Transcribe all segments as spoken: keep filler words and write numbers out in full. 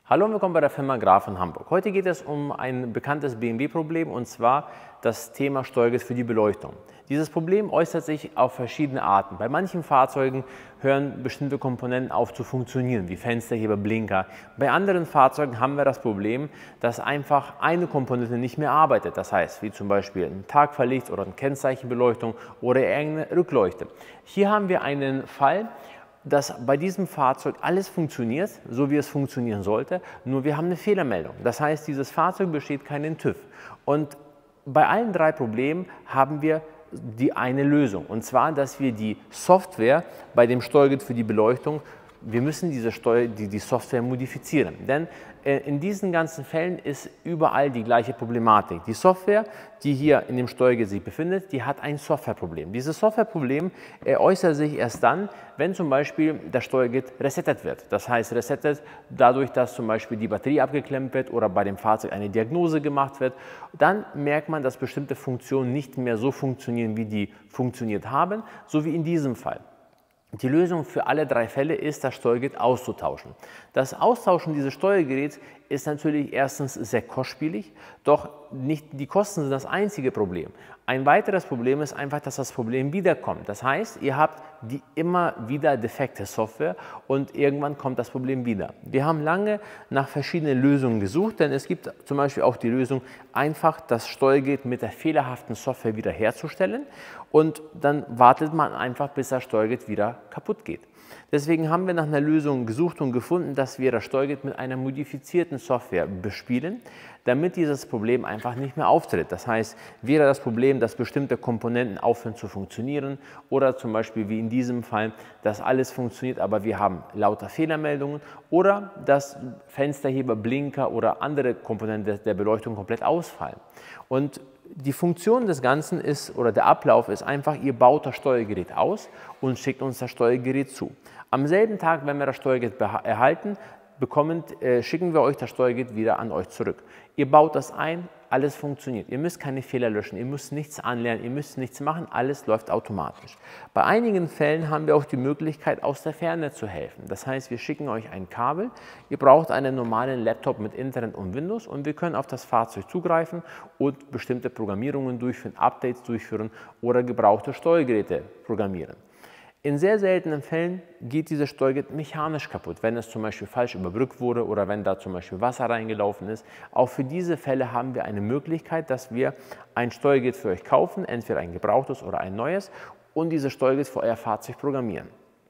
Hallo und willkommen bei der Firma Graf in Hamburg. Heute geht es um ein bekanntes B M W-Problem und zwar das Thema Steuergerät für die Beleuchtung. Dieses Problem äußert sich auf verschiedene Arten. Bei manchen Fahrzeugen hören bestimmte Komponenten auf zu funktionieren, wie Fensterheber, Blinker. Bei anderen Fahrzeugen haben wir das Problem, dass einfach eine Komponente nicht mehr arbeitet. Das heißt, wie zum Beispiel ein Tagfahrlicht oder eine Kennzeichenbeleuchtung oder irgendeine Rückleuchte. Hier haben wir einen Fall, dass bei diesem Fahrzeug alles funktioniert, so wie es funktionieren sollte, nur wir haben eine Fehlermeldung. Das heißt, dieses Fahrzeug besteht keinen TÜV. Und bei allen drei Problemen haben wir die eine Lösung. Und zwar, dass wir die Software bei dem Steuergerät für die Beleuchtung, wir müssen diese Steuer, die, die Software modifizieren. Denn äh, in diesen ganzen Fällen ist überall die gleiche Problematik. Die Software, die hier in dem Steuergerät sich befindet, die hat ein Softwareproblem. Dieses Softwareproblem äh, äußert sich erst dann, wenn zum Beispiel das Steuergerät resettet wird. Das heißt, resettet dadurch, dass zum Beispiel die Batterie abgeklemmt wird oder bei dem Fahrzeug eine Diagnose gemacht wird. Dann merkt man, dass bestimmte Funktionen nicht mehr so funktionieren, wie die funktioniert haben, so wie in diesem Fall. Die Lösung für alle drei Fälle ist, das Steuergerät auszutauschen. Das Austauschen dieses Steuergeräts ist natürlich erstens sehr kostspielig, doch nicht die Kosten sind das einzige Problem. Ein weiteres Problem ist einfach, dass das Problem wiederkommt. Das heißt, ihr habt die immer wieder defekte Software und irgendwann kommt das Problem wieder. Wir haben lange nach verschiedenen Lösungen gesucht, denn es gibt zum Beispiel auch die Lösung, einfach das Steuergerät mit der fehlerhaften Software wiederherzustellen und dann wartet man einfach, bis das Steuergerät wieder kaputt geht. Deswegen haben wir nach einer Lösung gesucht und gefunden, dass wir das Steuergerät mit einer modifizierten Software bespielen, damit dieses Problem einfach nicht mehr auftritt. Das heißt, wäre das Problem, dass bestimmte Komponenten aufhören zu funktionieren oder zum Beispiel wie in diesem Fall, dass alles funktioniert, aber wir haben lauter Fehlermeldungen oder dass Fensterheber, Blinker oder andere Komponenten der Beleuchtung komplett ausfallen. Und die Funktion des Ganzen ist, oder der Ablauf ist einfach, ihr baut das Steuergerät aus und schickt uns das Steuergerät zu. Am selben Tag, wenn wir das Steuergerät erhalten, bekommen, äh, schicken wir euch das Steuergerät wieder an euch zurück. Ihr baut das ein, alles funktioniert. Ihr müsst keine Fehler löschen, ihr müsst nichts anlernen, ihr müsst nichts machen, alles läuft automatisch. Bei einigen Fällen haben wir auch die Möglichkeit, aus der Ferne zu helfen. Das heißt, wir schicken euch ein Kabel, ihr braucht einen normalen Laptop mit Internet und Windows und wir können auf das Fahrzeug zugreifen und bestimmte Programmierungen durchführen, Updates durchführen oder gebrauchte Steuergeräte programmieren. In sehr seltenen Fällen geht dieses Steuergerät mechanisch kaputt, wenn es zum Beispiel falsch überbrückt wurde oder wenn da zum Beispiel Wasser reingelaufen ist. Auch für diese Fälle haben wir eine Möglichkeit, dass wir ein Steuergerät für euch kaufen, entweder ein gebrauchtes oder ein neues, und dieses Steuergerät für euer Fahrzeug programmieren.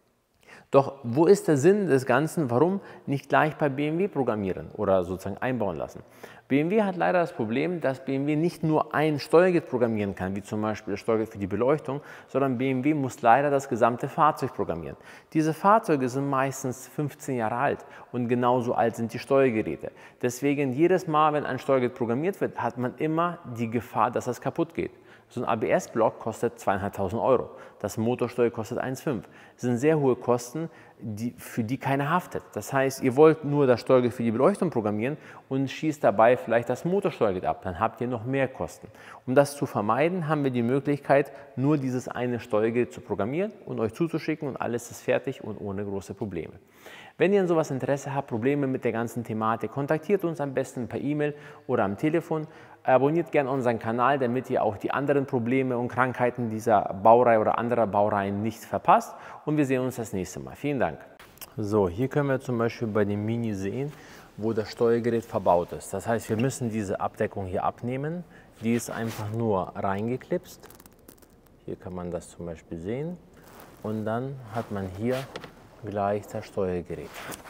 Doch wo ist der Sinn des Ganzen? Warum nicht gleich bei B M W programmieren oder sozusagen einbauen lassen? B M W hat leider das Problem, dass B M W nicht nur ein Steuergerät programmieren kann, wie zum Beispiel das Steuergerät für die Beleuchtung, sondern B M W muss leider das gesamte Fahrzeug programmieren. Diese Fahrzeuge sind meistens fünfzehn Jahre alt und genauso alt sind die Steuergeräte. Deswegen jedes Mal, wenn ein Steuergerät programmiert wird, hat man immer die Gefahr, dass es kaputt geht. So ein A B S-Block kostet zweitausendfünfhundert Euro, das Motorsteuer kostet eins Komma fünf. Das sind sehr hohe Kosten, die, für die keiner haftet. Das heißt, ihr wollt nur das Steuergerät für die Beleuchtung programmieren und schießt dabei vielleicht das Motorsteuergerät ab, dann habt ihr noch mehr Kosten. Um das zu vermeiden, haben wir die Möglichkeit, nur dieses eine Steuergerät zu programmieren und euch zuzuschicken und alles ist fertig und ohne große Probleme. Wenn ihr an sowas Interesse habt, Probleme mit der ganzen Thematik, kontaktiert uns am besten per E-Mail oder am Telefon. Abonniert gerne unseren Kanal, damit ihr auch die anderen Probleme und Krankheiten dieser Baureihe oder anderer Baureihen nicht verpasst. Und wir sehen uns das nächste Mal. Vielen Dank. So, hier können wir zum Beispiel bei dem Mini sehen, wo das Steuergerät verbaut ist. Das heißt, wir müssen diese Abdeckung hier abnehmen. Die ist einfach nur reingeklipst. Hier kann man das zum Beispiel sehen. Und dann hat man hier gleich das Steuergerät.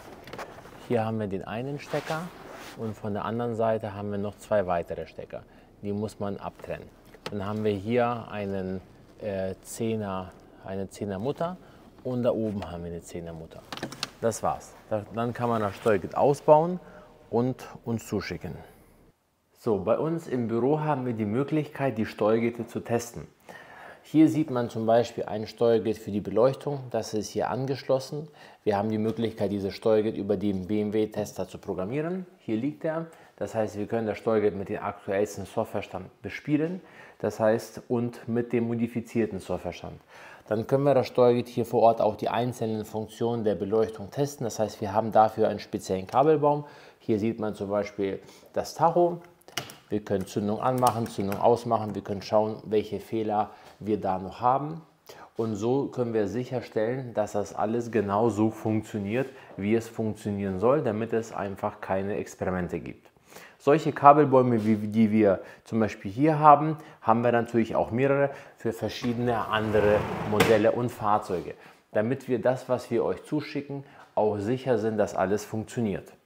Hier haben wir den einen Stecker und von der anderen Seite haben wir noch zwei weitere Stecker. Die muss man abtrennen. Dann haben wir hier einen äh, Zehner, eine Zehner Mutter und da oben haben wir eine Zehner Mutter. Das war's. Dann kann man das Steuergerät ausbauen und uns zuschicken. So, bei uns im Büro haben wir die Möglichkeit, die Steuergeräte zu testen. Hier sieht man zum Beispiel ein Steuergerät für die Beleuchtung. Das ist hier angeschlossen. Wir haben die Möglichkeit, dieses Steuergerät über den B M W-Tester zu programmieren. Hier liegt er. Das heißt, wir können das Steuergerät mit dem aktuellsten Softwarestand bespielen. Das heißt, und mit dem modifizierten Softwarestand. Dann können wir das Steuergerät hier vor Ort auch die einzelnen Funktionen der Beleuchtung testen. Das heißt, wir haben dafür einen speziellen Kabelbaum. Hier sieht man zum Beispiel das Tacho. Wir können Zündung anmachen, Zündung ausmachen. Wir können schauen, welche Fehler wir da noch haben. Und so können wir sicherstellen, dass das alles genau so funktioniert, wie es funktionieren soll, damit es einfach keine Experimente gibt. Solche Kabelbäume, wie die wir zum Beispiel hier haben, haben wir natürlich auch mehrere für verschiedene andere Modelle und Fahrzeuge, damit wir das, was wir euch zuschicken, auch sicher sind, dass alles funktioniert.